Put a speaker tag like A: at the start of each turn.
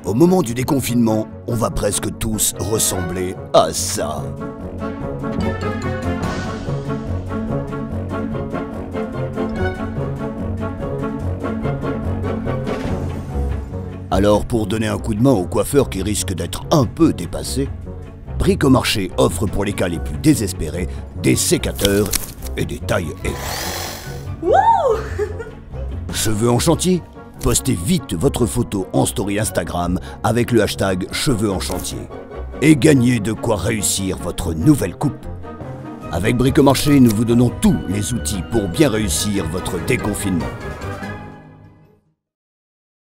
A: Au moment du déconfinement, on va presque tous ressembler à ça. Alors pour donner un coup de main aux coiffeurs qui risquent d'être un peu dépassés, Bricomarché offre pour les cas les plus désespérés des sécateurs et des taille-haie. Cheveux en chantier? Postez vite votre photo en story Instagram avec le hashtag cheveux en chantier et gagnez de quoi réussir votre nouvelle coupe. Avec Bricomarché, nous vous donnons tous les outils pour bien réussir votre déconfinement.